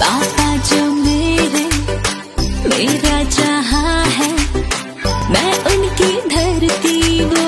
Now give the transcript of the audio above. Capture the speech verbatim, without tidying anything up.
पापा जो मेरे मेरा जहां है, मैं उनकी धरती वो